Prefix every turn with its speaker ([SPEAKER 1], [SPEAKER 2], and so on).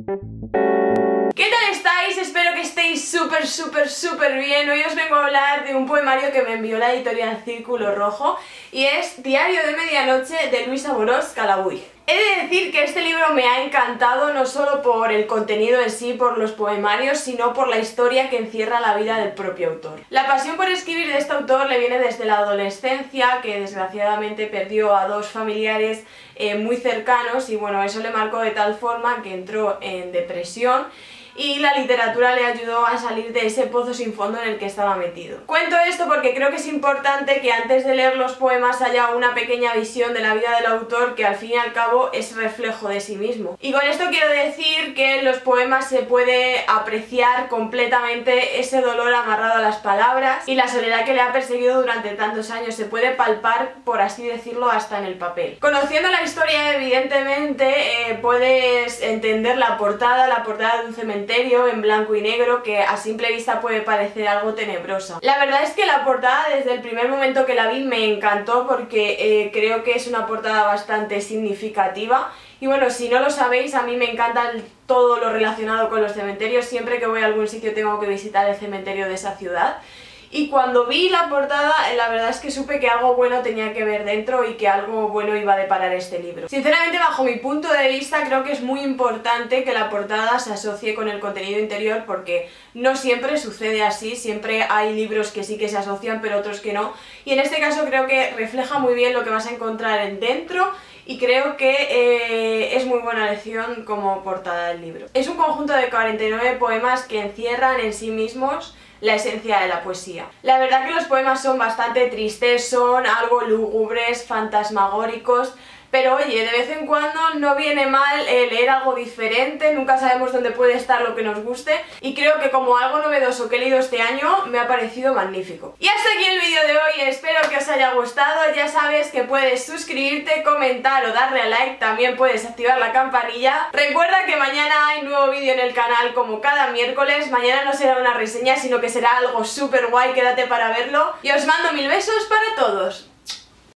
[SPEAKER 1] ¿Qué tal estáis? Espero que estéis súper bien. Hoy os vengo a hablar de un poemario que me envió la editorial Círculo Rojo y es Diario de Medianoche de Luis Amorós Calabuy. He de decir que este libro me ha encantado no solo por el contenido en sí, por los poemarios, sino por la historia que encierra la vida del propio autor. La pasión por escribir de este autor le viene desde la adolescencia, que desgraciadamente perdió a dos familiares muy cercanos y bueno, eso le marcó de tal forma que entró en depresión y la literatura le ayudó a salir de ese pozo sin fondo en el que estaba metido. Cuento esto porque creo que es importante que antes de leer los poemas haya una pequeña visión de la vida del autor que al fin y al cabo es reflejo de sí mismo. Y con esto quiero decir que en los poemas se puede apreciar completamente ese dolor amarrado a las palabras y la soledad que le ha perseguido durante tantos años. Se puede palpar, por así decirlo, hasta en el papel. Conociendo la historia, evidentemente, puedes entender la portada de un cementerio en blanco y negro que a simple vista puede parecer algo tenebrosa. La verdad es que la portada desde el primer momento que la vi me encantó porque creo que es una portada bastante significativa y bueno, si no lo sabéis, a mí me encanta todo lo relacionado con los cementerios. Siempre que voy a algún sitio tengo que visitar el cementerio de esa ciudad. Y cuando vi la portada, la verdad es que supe que algo bueno tenía que ver dentro y que algo bueno iba a deparar este libro. Sinceramente, bajo mi punto de vista, creo que es muy importante que la portada se asocie con el contenido interior porque no siempre sucede así, siempre hay libros que sí que se asocian pero otros que no. Y en este caso creo que refleja muy bien lo que vas a encontrar dentro y creo que es muy buena elección como portada del libro. Es un conjunto de 49 poemas que encierran en sí mismos la esencia de la poesía. La verdad que los poemas son bastante tristes, son algo lúgubres, fantasmagóricos, pero oye, de vez en cuando no viene mal leer algo diferente, nunca sabemos dónde puede estar lo que nos guste y creo que como algo novedoso que he leído este año me ha parecido magnífico. Y hasta aquí el vídeo de hoy, espero que os haya gustado. Ya sabes que puedes suscribirte, comentar o darle a like, también puedes activar la campanilla. Recuerda que mañana hay nuevo vídeo en el canal como cada miércoles. Mañana no será una reseña sino que será algo súper guay, quédate para verlo y os mando 1000 besos para todos.